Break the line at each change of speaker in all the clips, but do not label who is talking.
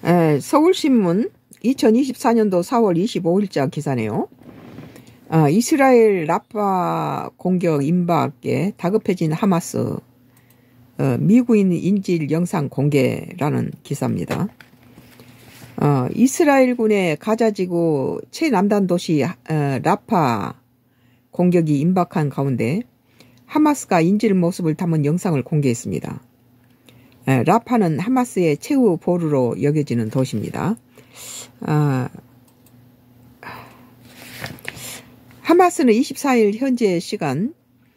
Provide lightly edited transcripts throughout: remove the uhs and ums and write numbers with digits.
서울신문 2024년도 4월 25일자 기사네요. 이스라엘 라파 공격 임박에 다급해진 하마스, 미국인 인질 영상 공개라는 기사입니다. 이스라엘군의 가자지구 최남단 도시 라파 공격이 임박한 가운데 하마스가 인질 모습을 담은 영상을 공개했습니다. 라파는 하마스의 최후 보루로 여겨지는 도시입니다. 하마스는 24일 현재 시간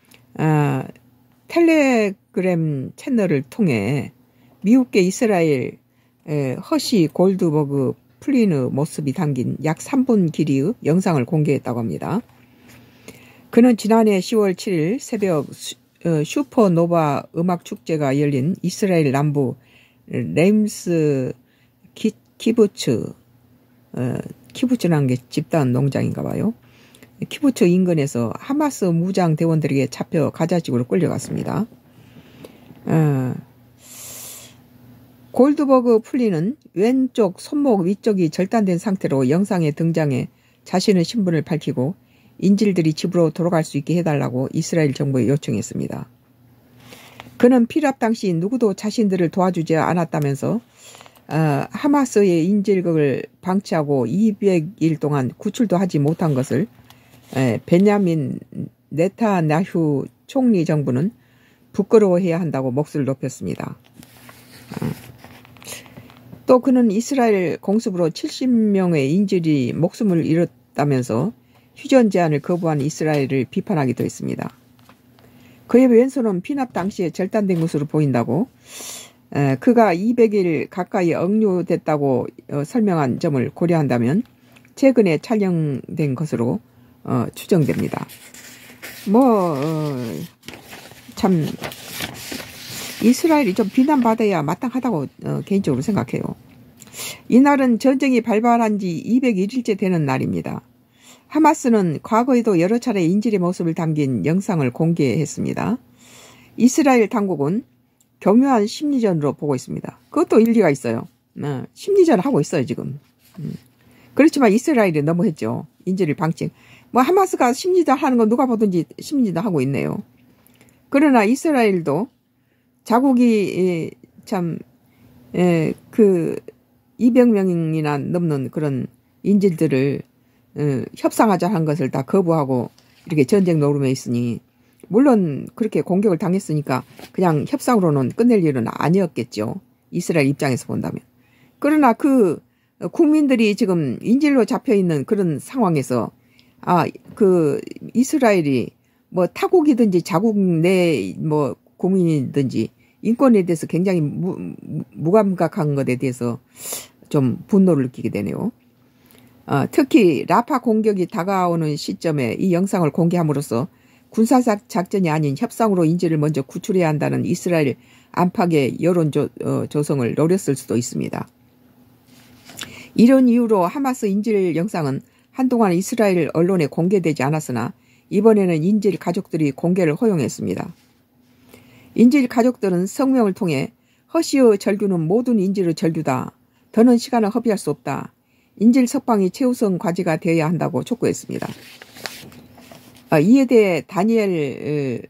텔레그램 채널을 통해 미국계 이스라엘 허시 골드버그 플리느 모습이 담긴 약 3분 길이의 영상을 공개했다고 합니다. 그는 지난해 10월 7일 새벽 슈퍼노바 음악축제가 열린 이스라엘 남부 레임스 키부츠라는 게 집단 농장인가 봐요. 키부츠 인근에서 하마스 무장 대원들에게 잡혀 가자지구로 끌려갔습니다. 골드버그 플리는 왼쪽 손목 위쪽이 절단된 상태로 영상에 등장해 자신의 신분을 밝히고 인질들이 집으로 돌아갈 수 있게 해달라고 이스라엘 정부에 요청했습니다. 그는 피랍 당시 누구도 자신들을 도와주지 않았다면서 하마스의 인질극을 방치하고 200일 동안 구출도 하지 못한 것을 베냐민 네타냐후 총리 정부는 부끄러워해야 한다고 목소리를 높였습니다. 또 그는 이스라엘 공습으로 70명의 인질이 목숨을 잃었다면서 휴전 제안을 거부한 이스라엘을 비판하기도 했습니다. 그의 왼손은 피납 당시에 절단된 것으로 보인다고 그가 200일 가까이 억류됐다고 설명한 점을 고려한다면 최근에 촬영된 것으로 추정됩니다. 참 이스라엘이 좀 비난받아야 마땅하다고 개인적으로 생각해요. 이날은 전쟁이 발발한 지 201일째 되는 날입니다. 하마스는 과거에도 여러 차례 인질의 모습을 담긴 영상을 공개했습니다. 이스라엘 당국은 교묘한 심리전으로 보고 있습니다. 그것도 일리가 있어요. 심리전을 하고 있어요 지금. 그렇지만 이스라엘이 너무했죠. 인질을 방치. 하마스가 심리전 하는 건 누가 보든지 심리전 하고 있네요. 그러나 이스라엘도 자국이 참 200명이나 넘는 그런 인질들을 협상하자 한 것을 다 거부하고 이렇게 전쟁 노름에 있으니 물론 그렇게 공격을 당했으니까 그냥 협상으로는 끝낼 일은 아니었겠죠. 이스라엘 입장에서 본다면. 그러나 그 국민들이 지금 인질로 잡혀있는 그런 상황에서 이스라엘이 타국이든지 자국 내 국민이든지 인권에 대해서 굉장히 무감각한 것에 대해서 좀 분노를 느끼게 되네요. 특히 라파 공격이 다가오는 시점에 이 영상을 공개함으로써 군사적 작전이 아닌 협상으로 인질을 먼저 구출해야 한다는 이스라엘 안팎의 여론 조성을 노렸을 수도 있습니다. 이런 이유로 하마스 인질 영상은 한동안 이스라엘 언론에 공개되지 않았으나 이번에는 인질 가족들이 공개를 허용했습니다. 인질 가족들은 성명을 통해 허시의 절규는 모든 인질의 절규다. 더는 시간을 허비할 수 없다. 인질 석방이 최우선 과제가 되어야 한다고 촉구했습니다. 이에 대해 다니엘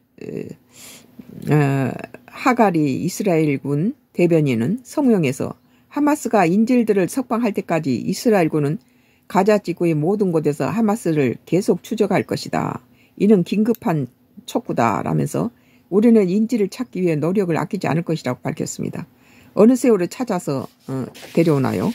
하가리 이스라엘군 대변인은 성명에서 하마스가 인질들을 석방할 때까지 이스라엘군은 가자지구의 모든 곳에서 하마스를 계속 추적할 것이다. 이는 긴급한 촉구다 라면서 우리는 인질을 찾기 위해 노력을 아끼지 않을 것이라고 밝혔습니다. 어느 세월을 찾아서 데려오나요?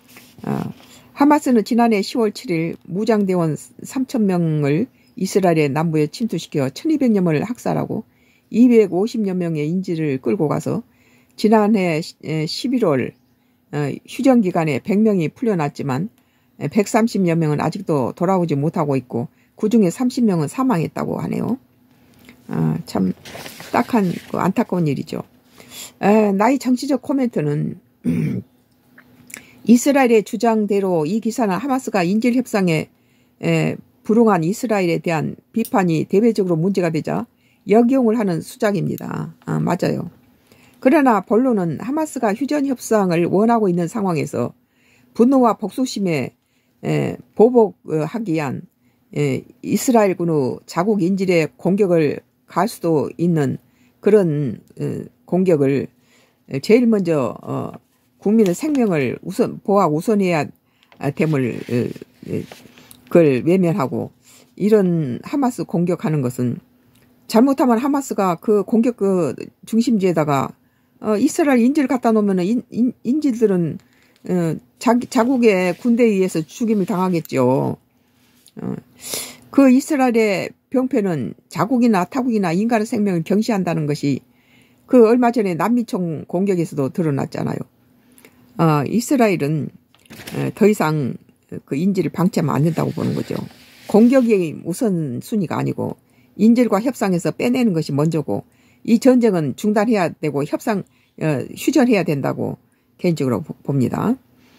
하마스는 지난해 10월 7일 무장대원 3,000명을 이스라엘의 남부에 침투시켜 1,200여 명을 학살하고 250여 명의 인질을 끌고 가서 지난해 11월 휴전기간에 100명이 풀려났지만 130여 명은 아직도 돌아오지 못하고 있고 그중에 30명은 사망했다고 하네요. 참 딱한 안타까운 일이죠. 나의 정치적 코멘트는 이스라엘의 주장대로 이 기사는 하마스가 인질 협상에 불응한 이스라엘에 대한 비판이 대외적으로 문제가 되자 역용을 하는 수작입니다. 맞아요. 그러나 본론은 하마스가 휴전 협상을 원하고 있는 상황에서 분노와 복수심에 보복하기 위한 이스라엘군의 자국 인질의 공격을 갈 수도 있는 그런 공격을 제일 먼저 국민의 생명을 우선해야 됨을 그걸 외면하고 이런 하마스 공격하는 것은 잘못하면 하마스가 그 공격 그 중심지에다가 이스라엘 인질 갖다 놓으면 인질들은 자국의 군대에 의해서 죽임을 당하겠죠. 그 이스라엘의 병폐는 자국이나 타국이나 인간의 생명을 경시한다는 것이 그 얼마 전에 남미총 공격에서도 드러났잖아요. 이스라엘은 더 이상 그 인질을 방치하면 안 된다고 보는 거죠. 공격이 우선순위가 아니고 인질과 협상해서 빼내는 것이 먼저고 이 전쟁은 중단해야 되고 휴전해야 된다고 개인적으로 봅니다.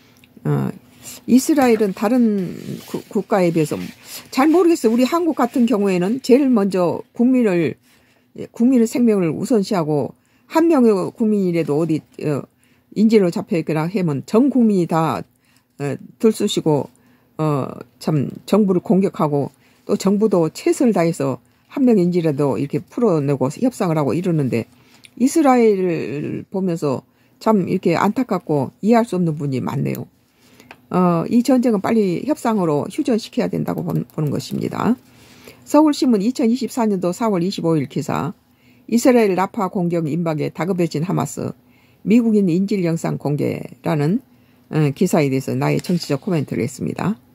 이스라엘은 다른 국가에 비해서 잘 모르겠어요. 우리 한국 같은 경우에는 제일 먼저 국민의 생명을 우선시하고 한 명의 국민이라도 어디 인질로 잡혀있거나 하면 전 국민이 다 들쑤시고 참 정부를 공격하고 또 정부도 최선을 다해서 한 명 인질이라도 이렇게 풀어내고 협상을 하고 이러는데 이스라엘을 보면서 참 이렇게 안타깝고 이해할 수 없는 분이 많네요. 이 전쟁은 빨리 협상으로 휴전시켜야 된다고 보는 것입니다. 서울신문 2024년도 4월 25일 기사 이스라엘 라파 공격 임박에 다급해진 하마스 미국인 인질 영상 공개라는 기사에 대해서 나의 정치적 코멘트를 했습니다.